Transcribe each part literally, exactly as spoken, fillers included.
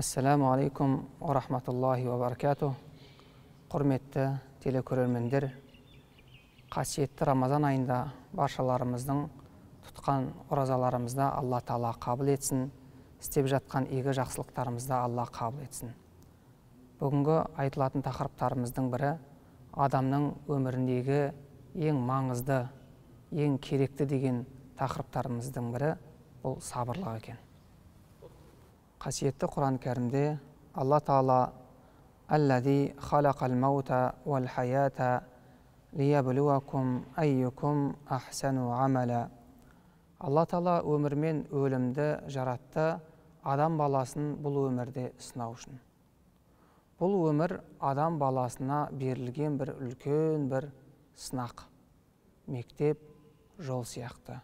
Ассаламу алейкум ва рахматуллахи ва баракатух. Құрметті телекөрермендер, қасиетті Рамазан айында баршаларымыздың тұтқан оразаларымызда Алла Тағала қабыл етсін, істеп жатқан игі жақсылықтарымызда Алла қабыл етсін. Бүгінгі айтылатын тақырыптарымыздың бірі адамның өміріндегі ең маңызды, ең керекті деген тақырыптарымыздың бірі бұл сабырлық екен. Қасиетті Құран кәрімде Алла Тағала «Аллади халақал маута вал хаята лияблуакум айюкум ахсану амала». Алла Тағала өмір мен өлімді жаратты, адам баласын бұл өмірде сынау үшін. Бұл өмір адам баласына берілген бір үлкен бір сынақ, мектеп, жол сияқты.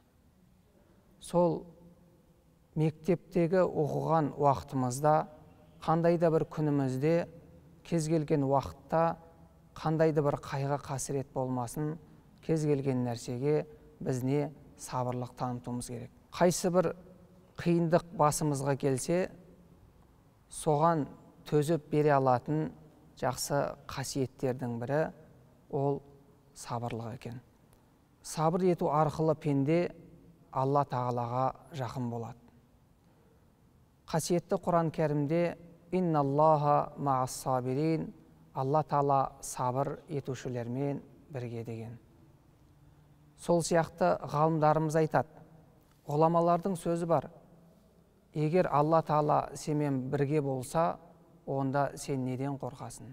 Сол мектептегі оқыған уақытымызда, қандай да бір күнімізде, кез келген уақытта, қандай да бір қайғы қасірет болмасын, кез келген нәрсеге біз не сабырлық танытуымыз керек. Қайсы бір қиындық басымызға келсе, соған төзіп бере алатын жақсы қасиеттердің бірі ол сабырлық екен. Сабыр ету арқылы пенде Алла Тағалаға жақын болады. Қасиетті Құран кәрімде «Инналлаха мағас-сабирин», Алла Тағала сабыр етушілермен бірге деген. Сол сияқты ғалымдарымыз айтады, ғұламалардың сөзі бар: егер Алла Тағала сенімен бірге болса, онда сен неден қорқасың?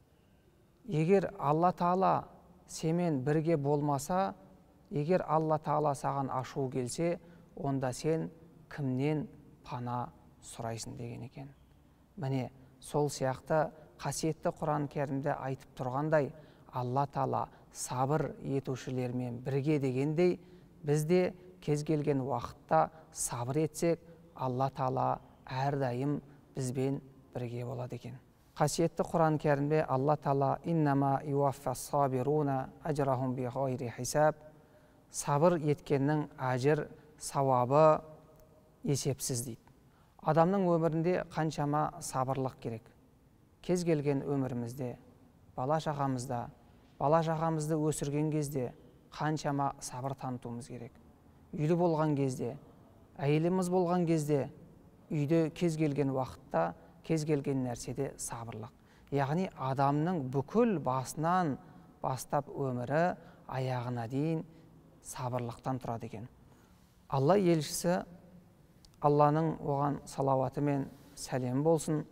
Егер Алла Тағала сенімен бірге болмаса, егер Алла Тағала саған ашу келсе, онда сен кімнен пана сұрайсың деген екен. Міне, сол сияқты қасиетті Құран кәрімде айтып тұрғандай, Алла Тағала сабыр етушілермен бірге дегендей, бізде кез келген уақытта сабыр етсек, Алла Тағала әрдайым бізбен бірге болады екен. Қасиетті Құран кәрімде Алла Тағала «Иннама юаффас-сабируна ажрахум биғайри хисаб», сабыр еткеннің әжір, сауабы есепсіз дейді. Адамның өмірінде қаншама сабырлық керек. Кез келген өмірімізде, бала шағамызда, бала шағамызды өсірген кезде қаншама сабыр танытуымыз керек. Үйлі болған кезде, әйеліміз болған кезде, үйде кез келген уақытта, кез келген нәрседе сабырлық. Яғни адамның бүкіл басынан бастап өмірі аяғына дейін сабырлықтан тұрады екен. Алла елшісі, Алланың оған салауаты мен сәлем болсын,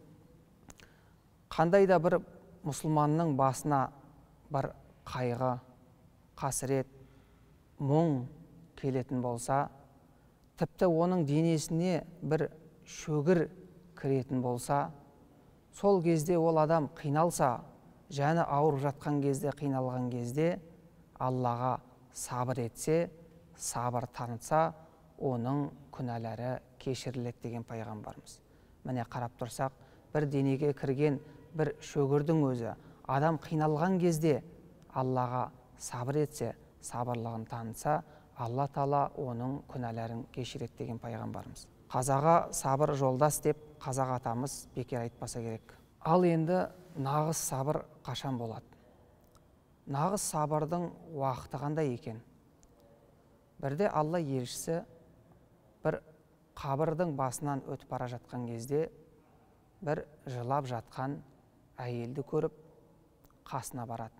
қандай да бір мұсылманның басына бір қайғы, қасірет, мұң келетін болса, тіпті оның денесіне бір шөгір кіретін болса, сол кезде ол адам қиналса, жаны ауырып жатқан кезде, қиналған кезде, Аллаға сабыр етсе, сабыр танытса, оның күнәлары кешіріледі деген пайғамбарымыз. Міне қарап тұрсақ, бір денеге кірген бір шөгірдің өзі, адам қиналған кезде Аллаға сабыр етсе, сабырлығын танытса, Алла Тағала оның күнәларын кешіреді деген пайғамбарымыз. Қазаға сабыр жолдас деп қазақ атамыз бекер айтпаса керек. Ал енді нағыз сабыр қашан болады? Нағыз сабырдың уақыты қандай екен? Бірде Алла елшісі бір қабірдің басынан өтіп бара жатқан кезде, бір жылап жатқан әйелді көріп, қасына барады.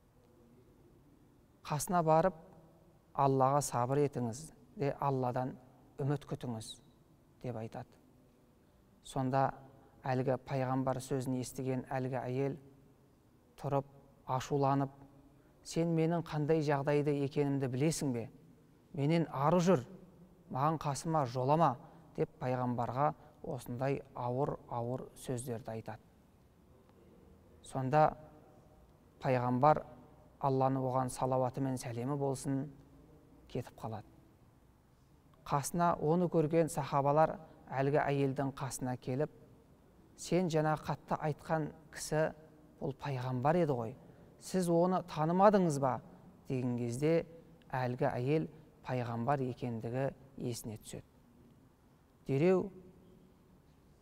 Қасына барып, Аллаға сабыр етіңіз, де Алладан үміт күтіңіз, деп айтады. Сонда әлгі пайғамбар сөзін естіген әлгі әйел тұрып, ашуланып: сен менің қандай жағдайды екенімді білесің бе? Менен ары жүр, маған қасыма жолама, деп пайғамбарға осындай ауыр-ауыр сөздерді айтады. Сонда пайғамбар, Алланы оған салауаты мен сәлемі болсын, кетіп қалады. Қасына оны көрген сахабалар әлгі әйелдің қасына келіп: сен жаңа қатты айтқан кісі ол пайғамбар еді ғой, сіз оны танымадыңыз ба? деген кезде әлгі әйел пайғамбар екендігі есіне түседі. Дереу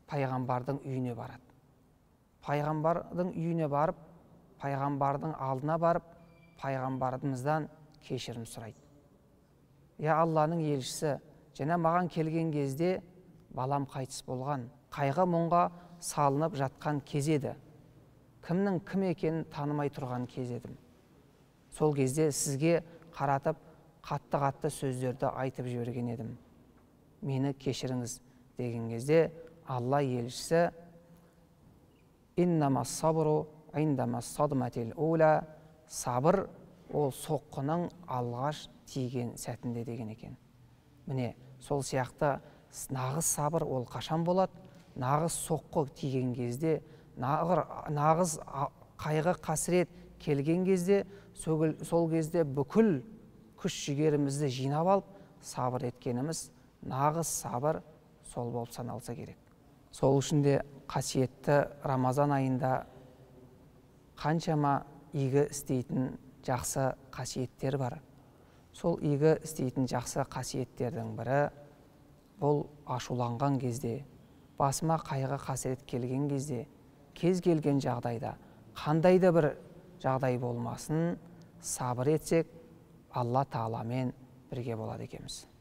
пайғамбардың үйіне барады. Пайғамбардың үйіне барып, пайғамбардың алдына барып, пайғамбарымыздан кешірім сұрайды. Я Алланың елшісі, және маған келген кезде балам қайтыс болған, қайғы мұңға салынып жатқан кез еді. Кімнің кім екенін танымай тұрған кез едім. Сол кезде сізге қаратып, қатты-қатты сөздерді айтып жіберген едім. Мені кешіріңіз деген кезде Алла елшісі «Иннама сабру индама садматил ула» сабыр ол соққының алғаш тиген сәтінде деген екен. Міне, сол сияқты нағыз сабыр ол қашан болады? Нағыз соққы тиген кезде, нағыз қайғы қасірет келген кезде, сол кезде бүкіл күш жігерімізді жинап алып, сабыр еткеніміз нағыз сабыр сол болып саналса керек. Сол үшін де қасиетті Рамазан айында қаншама игі істейтін жақсы қасиеттер бар. Сол игі істейтін жақсы қасиеттердің бірі бұл ашуланған кезде, басыма қайғы қасірет келген кезде, кез келген жағдайда, қандай да бір жағдай болмасын, сабыр етсек, Алла Тағаламен бірге болады екенбіз.